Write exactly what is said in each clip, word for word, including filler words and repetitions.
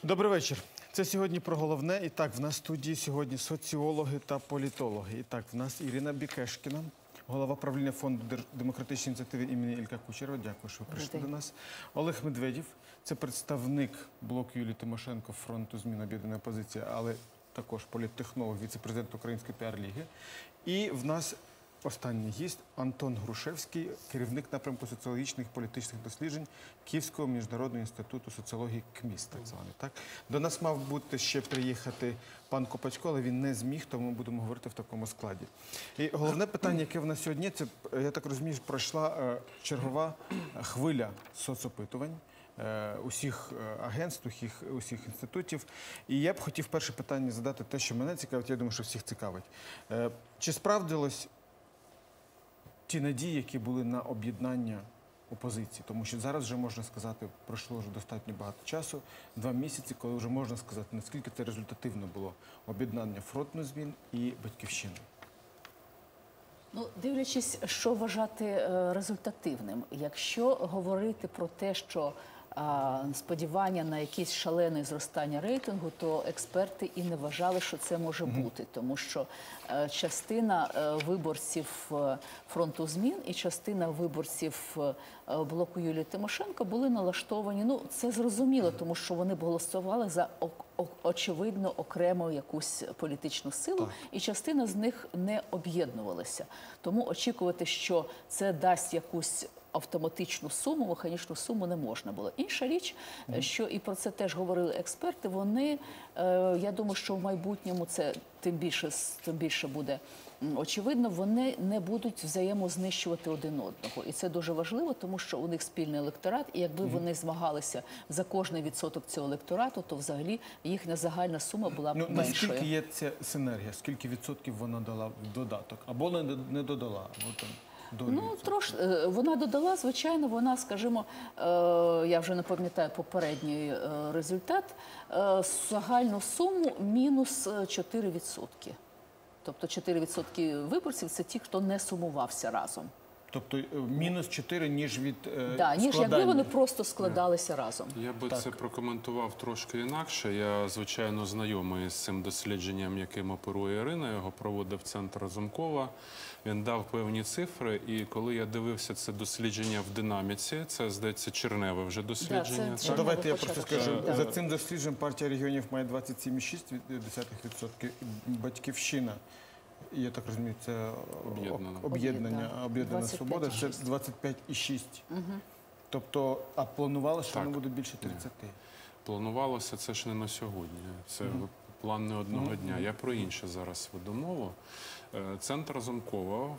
Добрий вечір. Це сьогодні про головне. І так, в нас в студії сьогодні соціологи та політологи. І так, в нас Ірина Бікешкіна, голова правління фонду демократичної ініціативи імені Ілька Кучерова. Дякую, що ви прийшли до нас. Олег Медведєв, це представник блоку Юлії Тимошенко, фронту змін об'єднана опозиція, але також політтехнолог, віце-президент Української піар-ліги. І в нас останній гість Антон Грушевський, керівник напрямку соціологічних і політичних досліджень Київського міжнародного інституту соціології КМІС, так званий. Так? До нас мав бути ще приїхати пан Копачко, але він не зміг, тому ми будемо говорити в такому складі. І головне питання, яке в нас сьогодні, це, я так розумію, пройшла чергова хвиля соцопитувань усіх агентств, усіх, усіх інститутів. І я б хотів перше питання задати те, що мене цікавить, я думаю, що всіх цікавить. Чи справдилось ті надії, які були на об'єднання опозиції? Тому що зараз вже, можна сказати, пройшло вже достатньо багато часу, два місяці, коли вже можна сказати, наскільки це результативно було об'єднання фронту змін і Батьківщини. Ну, дивлячись, що вважати результативним. Якщо говорити про те, що а, сподівання на якесь шалене зростання рейтингу, то експерти і не вважали, що це може mm-hmm. бути. Тому що а, частина а, виборців а, фронту змін і частина виборців а, блоку Юлії Тимошенко були налаштовані. Ну, це зрозуміло, тому що вони голосували за очевидно окрему якусь політичну силу, так. І частина з них не об'єднувалася. Тому очікувати, що це дасть якусь автоматичну суму, механічну суму не можна було. Інша річ, mm. що і про це теж говорили експерти, вони, я думаю, що в майбутньому це тим більше, тим більше буде очевидно, вони не будуть взаємознищувати один одного. І це дуже важливо, тому що у них спільний електорат, і якби mm. вони змагалися за кожний відсоток цього електорату, то взагалі їхня загальна сума була б ну, меншою. Наскільки є ця синергія? Скільки відсотків вона дала в додаток? Або не, не додала? Ну, трош, вона додала, звичайно, вона, скажімо, я вже не пам'ятаю попередній результат, загальну суму мінус чотири відсотки. Тобто чотири відсотки виборців – це ті, хто не сумувався разом. Тобто мінус чотири, ніж від е, да, ніж складання. якби вони просто складалися разом. Я би так. це прокоментував трошки інакше. Я, звичайно, знайомий з цим дослідженням, яким оперує Ірина. Його проводив Центр Разумкова. Він дав певні цифри. І коли я дивився це дослідження в динаміці, це, здається, черневе вже дослідження. Да, це ну, давайте я просто скажу. Да. За цим дослідженням партія регіонів має двадцять сім цілих шість десятих відсотка. Батьківщина, я так розумію, це об'єднання, об'єднана свобода, це двадцять п'ять цілих шість. Угу. Тобто, а планували, що воно буде більше тридцяти? Планувалося, це ж не на сьогодні. Це угу. план не одного угу. дня. Я про інше зараз веду мову. Центр Разумкова,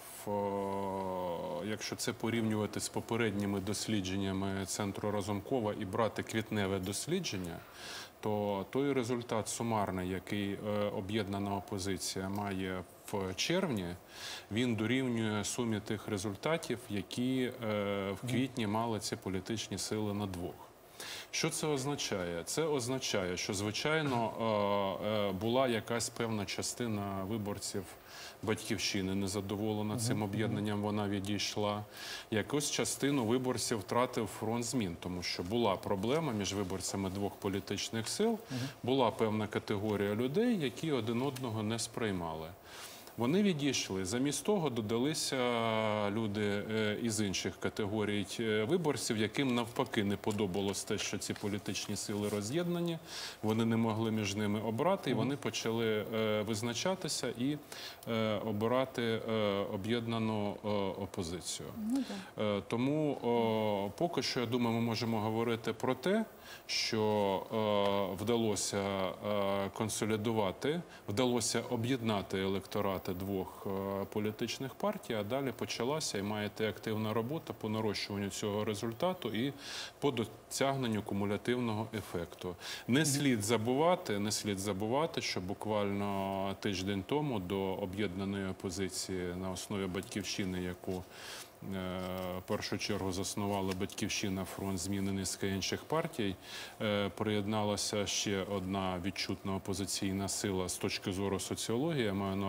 якщо це порівнювати з попередніми дослідженнями Центру Разумкова і брати квітневе дослідження, то той результат сумарний, який об'єднана опозиція має в червні, він дорівнює сумі тих результатів, які в квітні мали ці політичні сили на двох. Що це означає? Це означає, що, звичайно, була якась певна частина виборців Батьківщини незадоволена цим об'єднанням, вона відійшла. Якусь частину виборців втратив фронт змін, тому що була проблема між виборцями двох політичних сил, була певна категорія людей, які один одного не сприймали. Вони відійшли. Замість того додалися люди із інших категорій виборців, яким навпаки не подобалось те, що ці політичні сили роз'єднані, вони не могли між ними обрати, і вони почали визначатися і обирати об'єднану опозицію. Тому поки що, я думаю, ми можемо говорити про те, що вдалося консолідувати, вдалося об'єднати електорати двох політичних партій, а далі почалася і має йти активна робота по нарощуванню цього результату і по досягненню кумулятивного ефекту. Не слід забувати, не слід забувати, що буквально тиждень тому до об'єднаної опозиції на основі Батьківщини, яку в першу чергу заснувала Батьківщина, фронт змін і низка інших партій, приєдналася ще одна відчутна опозиційна сила з точки зору соціології, я маю на увазі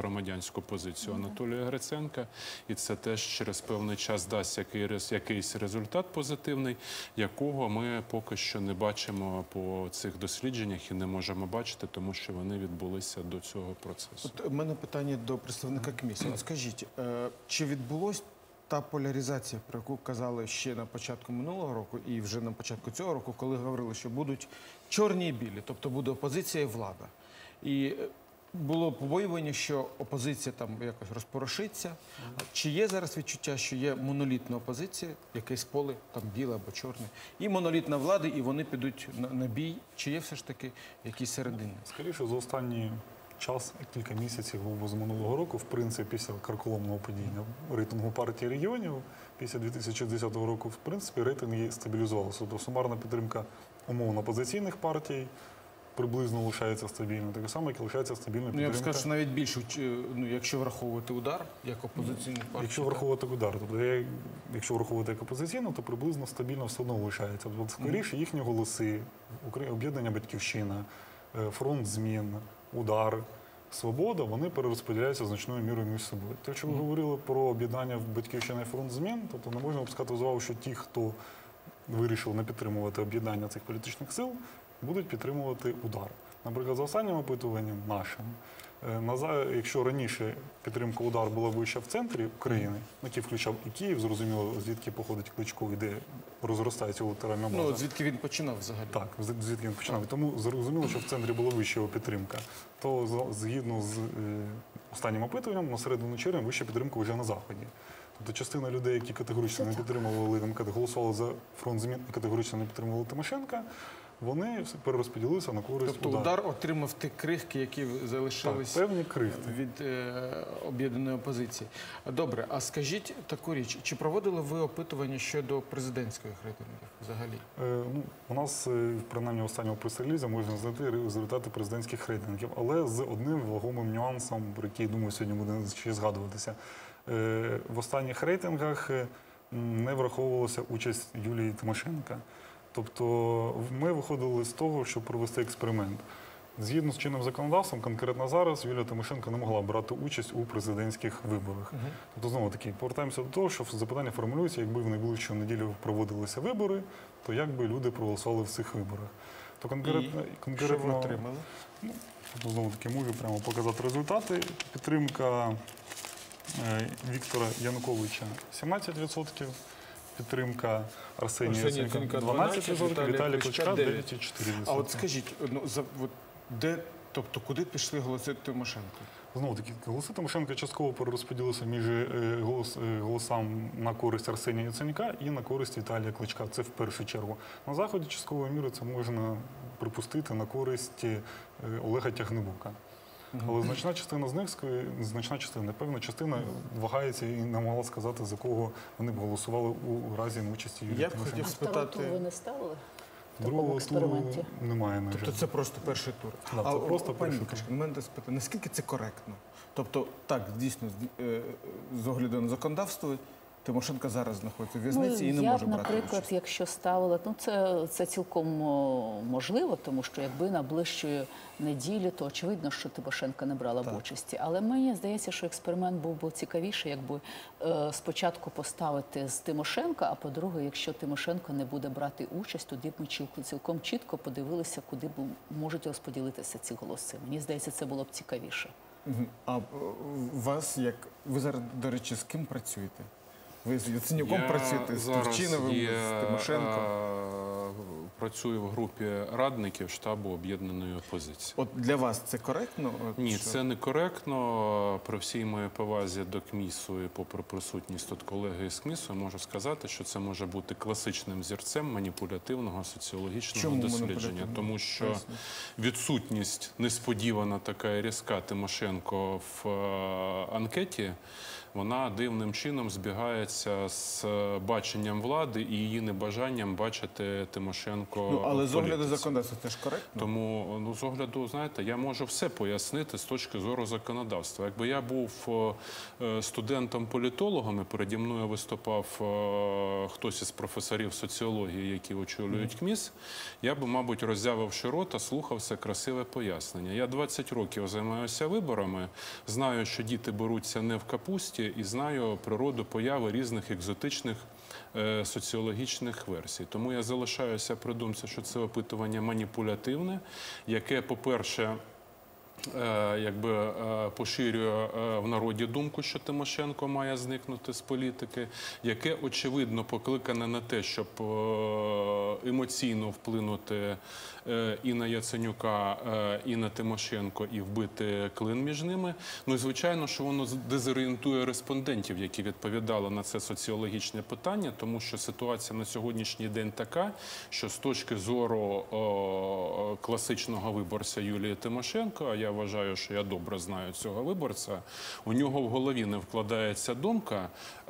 громадянську позицію Анатолія Гриценка, і це теж через певний час дасть який, якийсь результат позитивний, якого ми поки що не бачимо по цих дослідженнях і не можемо бачити, тому що вони відбулися до цього процесу. От у мене питання до представника комісії. От скажіть, е, чи відбулось та поляризація, про яку казали ще на початку минулого року і вже на початку цього року, коли говорили, що будуть чорні і білі, тобто буде опозиція і влада. І було побоювання, що опозиція там якось розпорошиться. Чи є зараз відчуття, що є монолітна опозиція, якесь поле, там біле або чорне, і монолітна влада, і вони підуть на, на бій? Чи є все ж таки якісь середини? Скоріше, за останній час, кілька місяців або з минулого року, в принципі, після карколомного падіння рейтингу партії регіонів, після дві тисячі десятого року, в принципі, рейтинги стабілізувалися. Тобто сумарна підтримка умовно опозиційних партій приблизно лишається стабільною. Так само, як і лишається стабільною Ну, я б підтримка. скажу, що навіть більше, ну, якщо враховувати удар, як опозиційний партій. Якщо враховувати удар, тобто я- якщо враховувати як опозиційну, то приблизно стабільно все одно лишається. Тобто, скоріше їхні голоси, Укра- об'єднання «Батьківщина», е, фронт змін, удар, свобода, вони перерозподіляються значною мірою між собою. Те, що ви говорили про об'єднання «Батьківщина» і фронт змін, тобто не можна опускати увагу, що ті, хто вирішив не підтримувати об'єднання цих політичних сил, будуть підтримувати удар. Наприклад, за останнім опитуванням нашим, е, наза- якщо раніше підтримка удар була вища в центрі України, який включав і Київ, зрозуміло, звідки походить Кличко і де розростається електоральна база. Ну, от звідки він починав взагалі? Так, з- звідки він починав. І тому зрозуміло, що в центрі була вища його підтримка. То з- згідно з е, останнім опитуванням, на середину червня вища підтримка вже на Заході. Тобто частина людей, які категорично не підтримували, там, кат- голосували за фронт змін і категорично не підтримували Тимошенка, вони все перерозподілилися на користь Тобто удару. удар отримав ті крихки, які Так, залишились певні крихти. від е, об'єднаної опозиції. Добре, а скажіть таку річ, чи проводили ви опитування щодо президентських рейтингів взагалі? Е, ну, у нас, е, принаймні, останнього прес-релізу можна знайти результати президентських рейтингів, але з одним вагомим нюансом, про який, думаю, сьогодні буде ще згадуватися. Е, в останніх рейтингах е, м, не враховувалася участь Юлії Тимошенка. Тобто ми виходили з того, щоб провести експеримент. Згідно з чинним законодавством, конкретно зараз Юлія Тимошенко не могла брати участь у президентських виборах. Тобто, знову таки, повертаємося до того, що запитання формулюється, якби в найближчу неділю проводилися вибори, то як би люди проголосували в цих виборах. То конкретно, І конкретно що ви отримали? тобто, знову таки, можу прямо показати результати. Підтримка е, Віктора Януковича сімнадцять відсотків, підтримка Арсенія Арсенія Яценюка Яценюка дванадцять відсотків, Віталія Віталія Кличка Кличка дев'ять. дев'ять цілих чотири десятих А відсотка. от скажіть, ну, за, от, де, тобто куди пішли голоси Тимошенко? Знову таки, голоси Тимошенка частково перерозподілилися між е, голос, е, голосам на користь Арсенія Яценюка і на користь Віталія Кличка. Це в першу чергу. На Заході частковою мірою це можна припустити на користь е, Олега Тягнебока. Але значна частина з них, ск- значна частина, певна частина вагається і не могла сказати, за кого вони б голосували у разі участі Юлії Я б Тимошенко. хотів А второго спитати- туру ви не ставили? В такому Другого туру експерименті? немає, на жаль. Тобто це просто перший тур. Да, це а просто пані перший тур. Кашкін, у мене десь питання, наскільки це коректно? Тобто, так, дійсно, з, е, з огляду на законодавство, Тимошенко зараз знаходиться в в'язниці і не Ну, я може б, брати наприклад, участь. якщо ставила, ну це, це цілком о, можливо, тому що якби на ближчої неділі, то очевидно, що Тимошенко не брала б участі. Але мені здається, що експеримент був би цікавіший, якби е, спочатку поставити з Тимошенка, а по-друге, якщо Тимошенко не буде брати участь, тоді б ми чіл- цілком чітко подивилися, куди б можуть розподілитися ці голоси. Мені здається, це було б цікавіше. Мгм. А е, вас як ви зараз, до речі, з ким працюєте? Ви з Яценюком Я працюєте, з зараз Турчиновим, є, з Тимошенко? е, працюю в групі радників штабу об'єднаної опозиції. От для вас це коректно? От Ні, що- це некоректно. При всій моїй повазі до КМІСу і попри присутність тут колеги із КМІСу, я можу сказати, що це може бути класичним зірцем маніпулятивного соціологічного Чому дослідження. маніпулятивного? Тому що Поясніть. відсутність несподівана така і різка Тимошенко в е, анкеті вона дивним чином збігається з баченням влади і її небажанням бачити Тимошенко. Ну, але в з огляду політиці. законодавства це ж коректно? Тому, ну, з огляду, знаєте, я можу все пояснити з точки зору законодавства. Якби я був е, студентом-політологом і переді мною виступав е, хтось із професорів соціології, які очолюють КМІС, я би, мабуть, роззявивши рота, слухав все красиве пояснення. Я двадцять років займаюся виборами, знаю, що діти беруться не в капусті, і знаю природу появи різних екзотичних е, соціологічних версій. Тому я залишаюся при думці, що це опитування маніпулятивне, яке, по-перше, Е, якби е, поширює е, в народі думку, що Тимошенко має зникнути з політики, яке, очевидно, покликане на те, щоб е, емоційно вплинути е, і на Яценюка, е, і на Тимошенко, і вбити клин між ними. Ну і, звичайно, що воно дезорієнтує респондентів, які відповідали на це соціологічне питання, тому що ситуація на сьогоднішній день така, що з точки зору е, класичного виборця Юлії Тимошенко, а я вважаю, що я добре знаю цього виборця, у нього в голові не вкладається думка,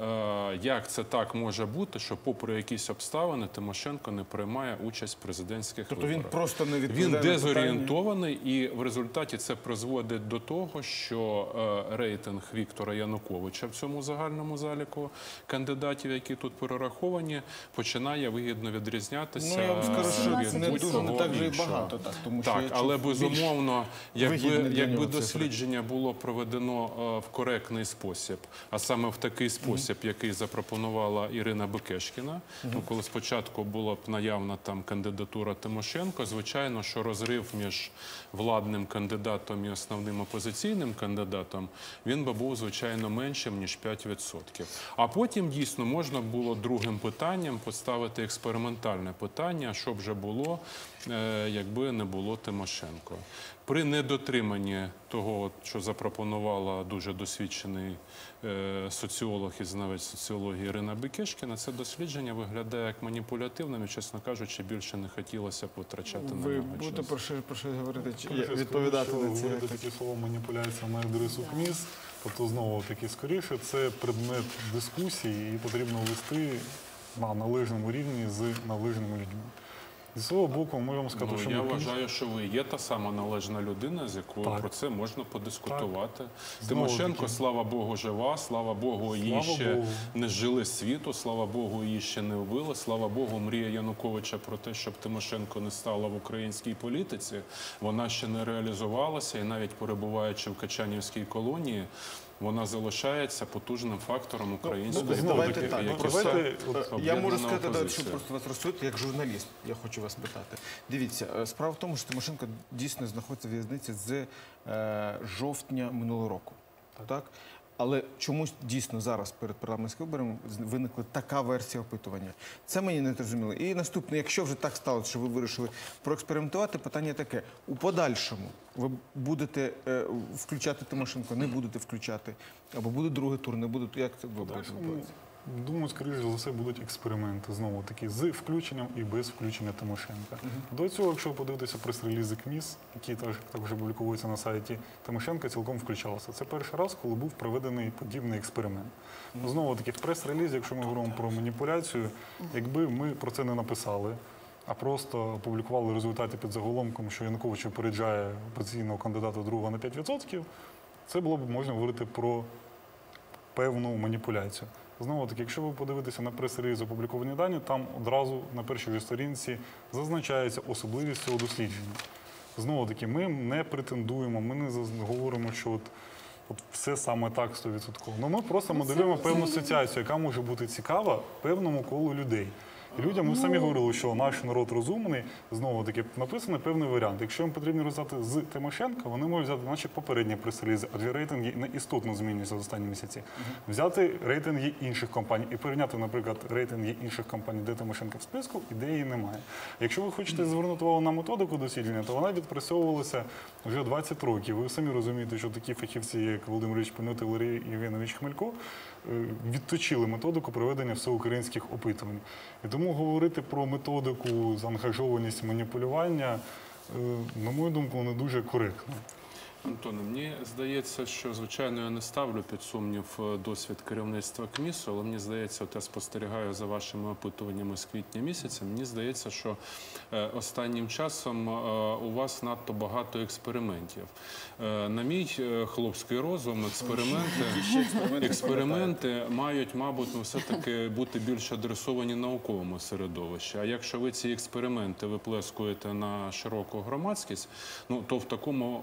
е, як це так може бути, що попри якісь обставини Тимошенко не приймає участь в президентських Тобто виборах. він просто не відповідає Він на питання? дезорієнтований, і в результаті це призводить до того, що е, рейтинг Віктора Януковича в цьому загальному заліку кандидатів, які тут перераховані, починає вигідно відрізнятися. Ну, я вам скажу, що від не дуже, не будь-кого так же і іншого. багато. Так, тому що Так, я але чув безумовно, якби, вигідні для якби нього цифри. дослідження було проведено е, в коректний спосіб, а саме в такий спосіб, який запропонувала Ірина Бекешкіна, ну, коли спочатку була б наявна там кандидатура Тимошенко, звичайно, що розрив між владним кандидатом і основним опозиційним кандидатом, він би був, звичайно, меншим, ніж п'ять відсотків. А потім, дійсно, можна було другим питанням поставити експериментальне питання, що б вже було, е, якби не було Тимошенко. При недотриманні того, що запропонувала дуже досвідчений е, соціолог і знавець соціології Ірина Бекешкіна, це дослідження виглядає як маніпулятивним і, чесно кажучи, більше не хотілося б витрачати на Ви нього будете час. про що, про що говорити, чи Я скажу, відповідати що на ці говорити такі слова маніпуляція на адресу КМІС, тобто знову таки скоріше, це предмет дискусії і потрібно вести на належному рівні з належними людьми. Зі свого боку, ми вам сказати, Ну, що я ми вважаю, що ви є та сама належна людина, з якою Так. про це можна подискутувати. Знову Тимошенко, таки. слава Богу, жива, слава Богу, її Слава ще Богу. не зжили світу, слава Богу, її ще не вбили, слава Богу, мрія Януковича про те, щоб Тимошенко не стала в українській політиці, вона ще не реалізувалася, і навіть перебуваючи в Качанівській колонії, вона залишається потужним фактором української Ну, знову давайте політики, так. яке Просто, давайте, е, от, я об'єднана можу сказати, навіть, що опозиція. просто вас розсудити, як журналіст, я хочу вас питати. Дивіться, е, справа в тому, що Тимошенко дійсно знаходиться в в'язниці з е, жовтня минулого року. Так. Але чомусь дійсно зараз перед парламентськими виборами виникла така версія опитування. Це мені не зрозуміло. І наступне, якщо вже так сталося, що ви вирішили проекспериментувати, питання таке. У подальшому ви будете е, включати Тимошенко, не будете включати, або буде другий тур, не буде, як це ви будете відбуватися? Думаю, скоріше за все будуть експерименти знову таки з включенням і без включення Тимошенка. До цього, якщо подивитися прес-релізи КМІС, які також, також публікуються на сайті, Тимошенка цілком включалася. Це перший раз, коли був проведений подібний експеримент. Знову таки в прес-релізі, якщо ми говоримо про маніпуляцію, якби ми про це не написали, а просто опублікували результати під заголовком, що Янукович випереджає опозиційного кандидата другого на п'ять відсотків, це було б можна говорити про певну маніпуляцію. Знову таки, якщо ви подивитеся на прес-реліз опубліковані дані, там одразу на першій сторінці зазначається особливість цього дослідження. Знову таки, ми не претендуємо, ми не заз- говоримо, що от, от все саме так сто відсотків. Ну, ми просто моделюємо певну асоціацію, яка може бути цікава певному колу людей. І людям ми самі говорили, що наш народ розумний, знову таки написаний певний варіант. Якщо їм потрібно розглядати з Тимошенка, вони можуть взяти наші попередні прес-релізи, адже рейтинги не істотно змінюються за останні місяці. Взяти рейтинги інших компаній і порівняти, наприклад, рейтинги інших компаній, де Тимошенка в списку і де її немає. Якщо ви хочете звернути увагу на методику дослідження, то вона відпрацьовувалася вже двадцять років. Ви самі розумієте, що такі фахівці, як Володимир Ілліч Панюта, Валерій Євгенович Хмелько, відточили методику проведення всеукраїнських опитувань. І тому говорити про методику, заангажованість, маніпулювання, на мою думку, не дуже коректно. Антоне, мені здається, що, звичайно, я не ставлю під сумнів е, досвід керівництва КМІСу, але мені здається, от я спостерігаю за вашими опитуваннями з квітня місяця, мені здається, що е, останнім часом е, у вас надто багато експериментів. Е, на мій е, хлопський розум, експерименти, Ще експерименти експерименти мають, мабуть, ну, все-таки бути більш адресовані науковому середовищі. А якщо ви ці експерименти виплескуєте на широку громадськість, ну, то в такому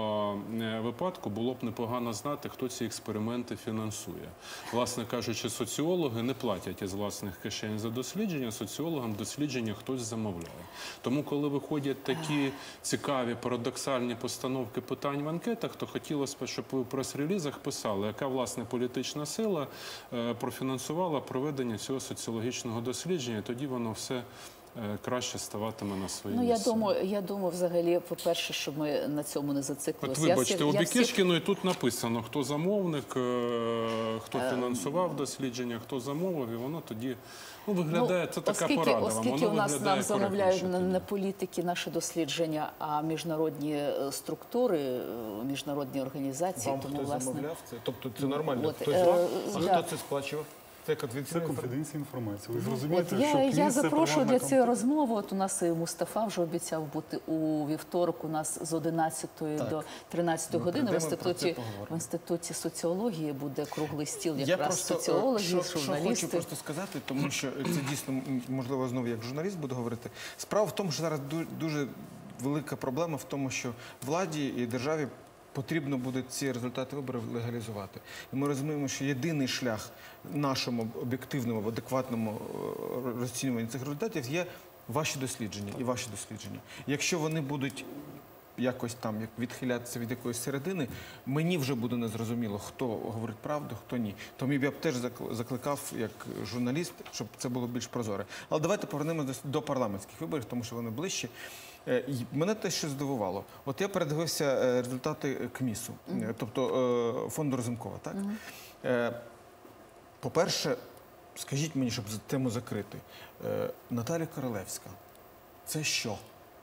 е, випадку було б непогано знати, хто ці експерименти фінансує. Власне кажучи, соціологи не платять із власних кишень за дослідження, соціологам дослідження хтось замовляє. Тому, коли виходять такі цікаві, парадоксальні постановки питань в анкетах, то хотілося б, щоб ви в прес-релізах писали, яка, власне, політична сила е, профінансувала проведення цього соціологічного дослідження, і тоді воно все е, краще ставатиме на свої Ну, я місця. думаю, я думаю, взагалі, по-перше, щоб ми на цьому не От зациклилися. Я вибачте, всіх- у я всіх- Бікешкіної тут написано, хто замовник, е, хто фінансував дослідження, хто замовив, і воно тоді ну, виглядає, це така оскільки, порада вам, оскільки воно у нас виглядає нам замовляють коректніше не, тоді. не політики наші дослідження, а міжнародні е, структури, е, міжнародні організації, Вам тому хтось власне замовляв це? Тобто це нормально? От, Хтось е, вам? А да. хто це сплачував? Це Це конфіденційна інформація? конфіденційна інформація. Ви ж От розумієте, що я, КМІС я це запрошую приватна для цієї компанія. розмови. От у нас і Мустафа вже обіцяв бути у вівторок. У нас з одинадцятої Так. до тринадцятої Ми години в прийдемо, про це інституті поговоримо. в інституті соціології буде круглий стіл, Я якраз просто, е, соціологи, що, що журналісти. хочу просто сказати, тому що це дійсно, м, можливо, знову як журналіст буду говорити. Справа в тому, що зараз ду- дуже велика проблема в тому, що владі і державі потрібно буде ці результати виборів легалізувати. І ми розуміємо, що єдиний шлях нашому об'єктивному, адекватному е, розцінюванню цих результатів є ваші дослідження і ваші дослідження. Якщо вони будуть якось там як відхилятися від якоїсь середини, мені вже буде незрозуміло, хто говорить правду, хто ні. Тому я б теж закл- закликав як журналіст, щоб це було більш прозоре. Але давайте повернемося до парламентських виборів, тому що вони ближчі. Е, і Мене те, що здивувало. От я передивився е, результати КМІСу, е, тобто е, фонду Разумкова. Так? Е, По-перше, скажіть мені, щоб тему закрити, е, Наталія Королевська – це що?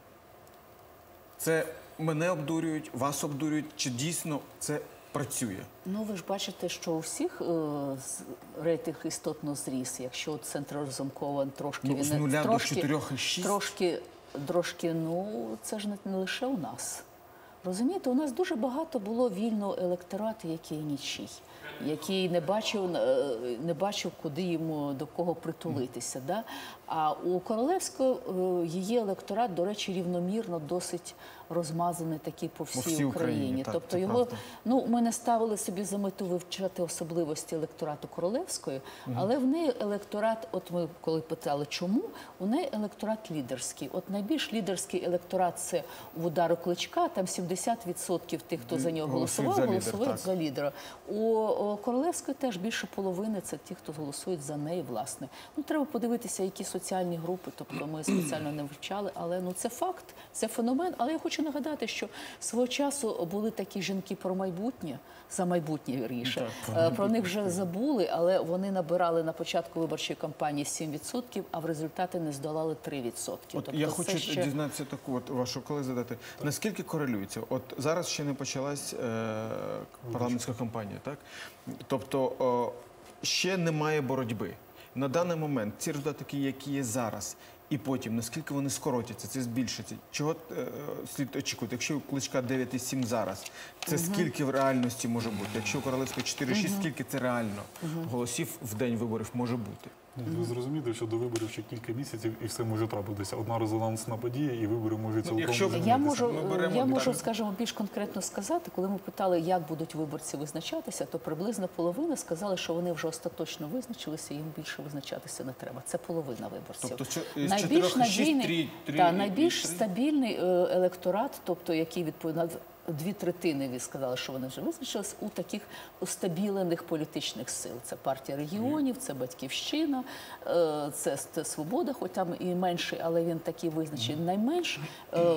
Це мене обдурюють, вас обдурюють, чи дійсно це працює? Ну, ви ж бачите, що у всіх е, з- рейтинг істотно зріс. Якщо от центр Разумкова трошки Ну, він з не- нуля до трошки, чотирьох і шість? трошки, трошки, ну це ж не, не лише у нас. Розумієте, у нас дуже багато було вільного електорату, який нічий, який не бачив, е, не бачив, куди йому до кого притулитися. Да? А у Королевського е, її електорат, до речі, рівномірно досить розмазаний такий по всій, всій Україні, Україні. так, Тобто це його, правда. ну, ми не ставили собі за мету вивчати особливості електорату Королевської, але в неї електорат, от ми коли питали, чому, у неї електорат лідерський. От найбільш лідерський електорат – це в удару Кличка, там сімдесят відсотків тих, хто за нього Голосують голосував, за лідер, голосують так. за лідера. У о, Королевської теж більше половини – це ті, хто голосують за неї, власне. Ну, треба подивитися, які соціальні групи, тобто ми спеціально не вивчали, але ну, це факт, це феномен. Але я хочу нагадати, що свого часу були такі жінки про майбутнє, за майбутнє, вірніше. Е, Про них вже забули, але вони набирали на початку виборчої кампанії сім відсотків, а в результаті не здолали три відсотки. От Тобто я це хочу ще- дізнатися таку, от вашу коли задати. Наскільки корелюється? От зараз ще не почалась е, парламентська кампанія, так? Тобто о, ще немає боротьби. На даний момент ці результати, такі, які є зараз, і потім, наскільки вони скоротяться, це збільшиться. Чого е, слід очікувати? Якщо у Кличка дев'ять і сім зараз, це скільки в реальності може бути? Якщо у Королевської чотири і шість, скільки це реально голосів в день виборів може бути? Ви зрозумієте, що до виборів ще кілька місяців і все може трапитися. Одна резонансна подія, і вибори можуть цілком якщо змінитися. Я можу, Ми беремо я можу, деталі. скажімо, більш конкретно сказати, коли ми питали, як будуть виборці визначатися, то приблизно половина сказали, що вони вже остаточно визначилися, їм більше визначатися не треба. Це половина виборців. Тобто що- із найбільш чотирьох і шість, надійний, три- три та, і найбільш три? стабільний е, електорат, тобто який відповідає дві третини, ви сказали, що вони вже визначились у таких устабілених політичних сил. Це партія регіонів, це Батьківщина, е, це, це Свобода, хоч там і менший, але він такий визначений. Найменш е,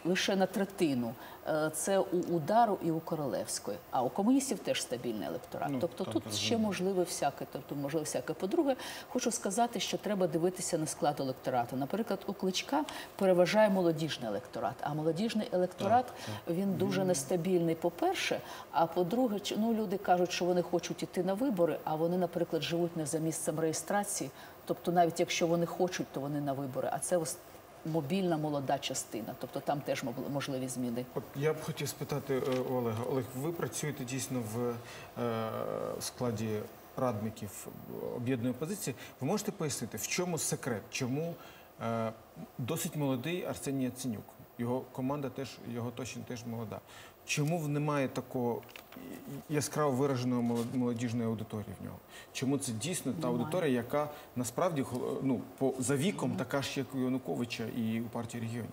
лише на третину. Е, Це у Удару і у Королевської. А у комуністів теж стабільний електорат. Ну, тобто так, тут розумію. ще можливе всяке. Тобто можливо всяке. По-друге, хочу сказати, що треба дивитися на склад електорату. Наприклад, у Кличка переважає молодіжний електорат. А молодіжний електорат, він дуже нестабільний, по-перше. А по-друге, чи- ну, люди кажуть, що вони хочуть іти на вибори, а вони, наприклад, живуть не за місцем реєстрації. Тобто навіть якщо вони хочуть, то вони на вибори. А це ось мобільна молода частина. Тобто там теж моб- можливі зміни. От я б хотів спитати е, у Олега. Олег, ви працюєте дійсно в е, складі радників об'єднаної опозиції. Ви можете пояснити, в чому секрет? Чому е, досить молодий Арсеній Яценюк? Його команда теж, його точно теж молода. Чому немає такого яскраво вираженої молод- молодіжної аудиторії в нього? Чому це дійсно та Немає. аудиторія, яка насправді ну, по, за віком така ж, як у Януковича і у партії регіонів?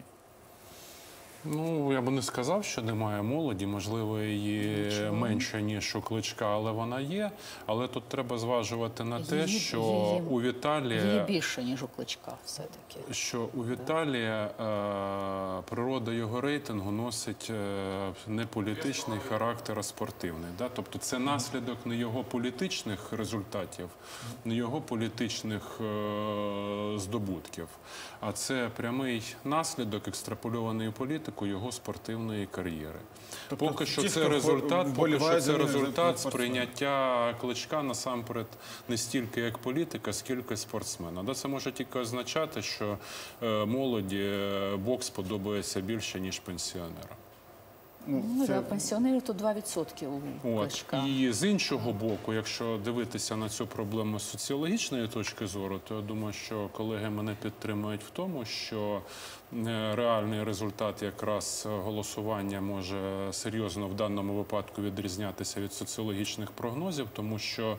Ну, я би не сказав, що немає молоді, можливо, її Нічого. менше, ніж у Кличка, але вона є. Але тут треба зважувати на те, Її- що її- у Віталія... Її більше, ніж у Кличка все-таки. Що у Віталія е, природа його рейтингу носить е, не політичний характер, а спортивний. Да? Тобто це наслідок не його політичних результатів, не його політичних е, здобутків, а це прямий наслідок, екстрапольований у політику, його спортивної кар'єри. Тобто Поки що ті, це хто результат, поки що вболівають за це нього, за результат спортсмена. сприйняття Кличка насамперед не стільки як політика, скільки спортсмена. Да, це може тільки означати, що е, молоді е, бокс подобається більше, ніж пенсіонерам. Ну, да, пенсіонерів то два відсотки у От. Кличка. І з іншого боку, якщо дивитися на цю проблему з соціологічної точки зору, то я думаю, що колеги мене підтримують в тому, що е, реальний результат якраз голосування може серйозно в даному випадку відрізнятися від соціологічних прогнозів, тому що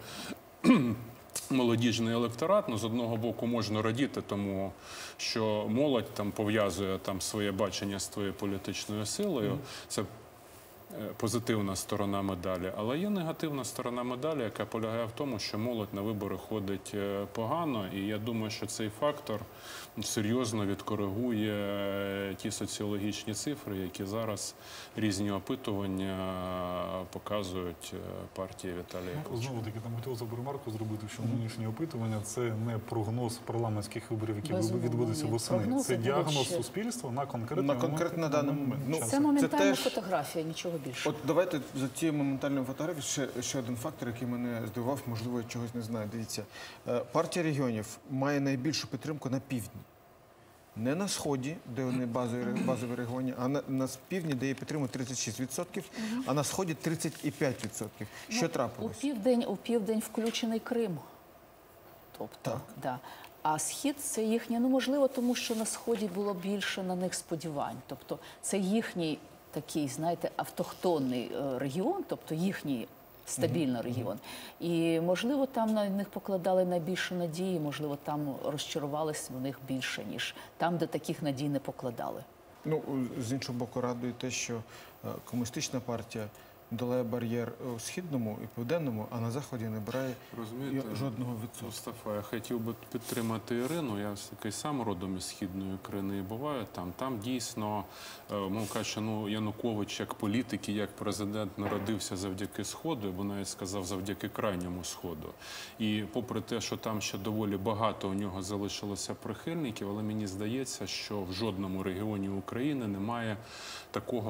молодіжний електорат, ну, з одного боку, можна радіти тому, що молодь там пов'язує там своє бачення з твоєю політичною силою. Це е, позитивна сторона медалі, але є негативна сторона медалі, яка полягає в тому, що молодь на вибори ходить е, погано, і я думаю, що цей фактор серйозно відкоригує е, ті соціологічні цифри, які зараз різні опитування показують е, партії Віталія Кличка. Знову таки, там хотілося б ремарку зробити, що нинішнє опитування – це не прогноз парламентських виборів, які Безумовно, відбудуться ні. восени. Прогнози Це будуть діагноз ще- суспільства на конкретний На момент. конкретно на даний момент. Ну, Це Це моментальна теж- фотографія, нічого більше. От давайте за цією моментальною фотографією ще, ще один фактор, який мене здивував, можливо, я чогось не знаю. Дивіться, Е, партія регіонів має найбільшу підтримку на півдні. Не на сході, де вони базові, базові регіони, а на, на півдні, де її підтримують тридцять шість відсотків, а на сході тридцять п'ять відсотків. Що Ну, У трапилось? південь, у південь включений Крим. Тобто, Так. да. А схід це їхнє, ну можливо, тому що на сході було більше на них сподівань. Тобто це їхній такий, знаєте, автохтонний е, регіон, тобто їхній стабільний регіон. І можливо, там на них покладали найбільше надії, можливо, там розчарувалися в них більше, ніж там, де таких надій не покладали. Ну, з іншого боку, радує те, що е, комуністична партія долає бар'єр у східному і південному, а на заході не брає Розумієте, жодного відсотка. Мустафа, я хотів би підтримати Ірину. Я все-таки сам родом із Східної України і буваю там. Там дійсно, е, мов кажучи, ну, Янукович як політик і як президент народився завдяки Сходу, я б навіть сказав, завдяки крайньому Сходу. І попри те, що там ще доволі багато у нього залишилося прихильників, але мені здається, що в жодному регіоні України немає такого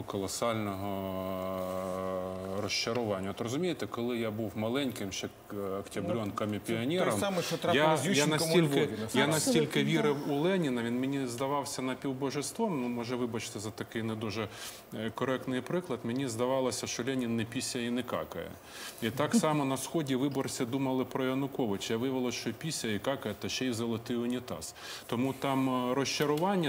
колосального розчарування. От розумієте, коли я був маленьким, ще октябрянком і піонером, Те саме, що я, трапилось з я Ющенком у настільки, Львові, насправді. я настільки Абсолютно, вірив у Леніна, він мені здавався напівбожеством, ну, може, вибачте за такий не дуже е, коректний приклад, мені здавалося, що Ленін не пісяє і не какає. І так само на Сході виборці думали про Януковича, а виявилося, що пісяє і какає, та ще й золотий унітаз. Тому там е, розчарування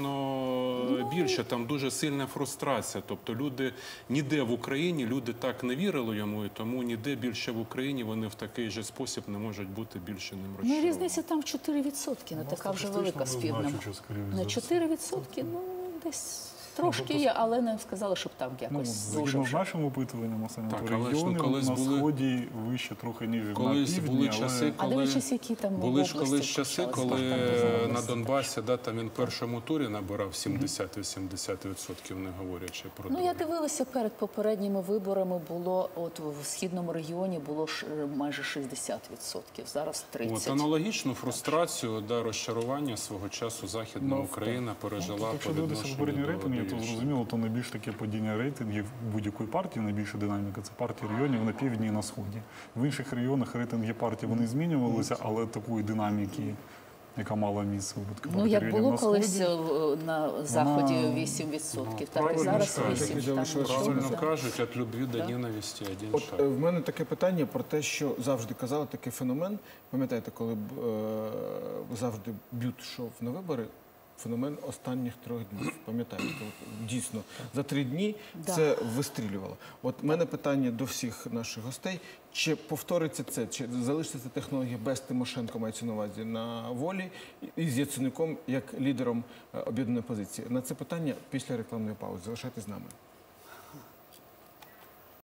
значно більше, там дуже сильна фрустрація. Тобто люди ніде в Україні, люди так не вірили йому, і тому ніде більше в Україні вони в такий же спосіб не можуть бути більше ним Ну, і розчаровані. різниця там в чотири відсотки, не Ну, така вже статистично велика з півднем. незначуща, скоріше за На все. чотири відсотки, ну, десь Трошки є, але не сказали, щоб там Ну, якось згідно дуже. з нашим опитуванням, останньо Так, то але ж, ну, регіони колись на були- сході вище трохи, ніж Колись на півдні, були але... часи, А коли дивлячись, які там були ж області колись часи, почалися, коли так, там, за на області. Донбасі да, там він в першому турі набирав сімдесят-вісімдесят відсотків, не говорячи про Ну, я друге. дивилася перед попередніми виборами, було от в східному регіоні було ж е, майже шістдесят відсотків, зараз От, тридцять. аналогічну фрустрацію, да, розчарування свого часу Західна Ну, Україна пережила Якщо по дивитися відношенню попередні до рейтинги, то Львівщини. зрозуміло, то найбільш таке падіння рейтингів будь-якої партії, найбільша динаміка це партії регіонів на півдні і на сході. В інших регіонах рейтинги партій вони змінювалися, але такої динаміки, яка мала місце у випадку Ну, партії як регіонів було на колись сході. е, на заході вісім відсотків, так і правильно зараз ж кажуть. вісім. Так і залишилося. Правильно Так. кажуть, від любві до ненависті один От шаг. е, в мене таке питання про те, що завжди казали, такий феномен. Пам'ятаєте, коли б, е, завжди б'ют йшов на вибори, феномен останніх трьох днів. Пам'ятаєте, от, дійсно за три дні Да. це вистрілювало. От в мене питання до всіх наших гостей: чи повториться це, чи залишиться ця технологія без Тимошенко, мається на увазі, на волі, і з Яценюком як лідером е, об'єднаної позиції? На це питання після рекламної паузи. Залишайтесь з нами.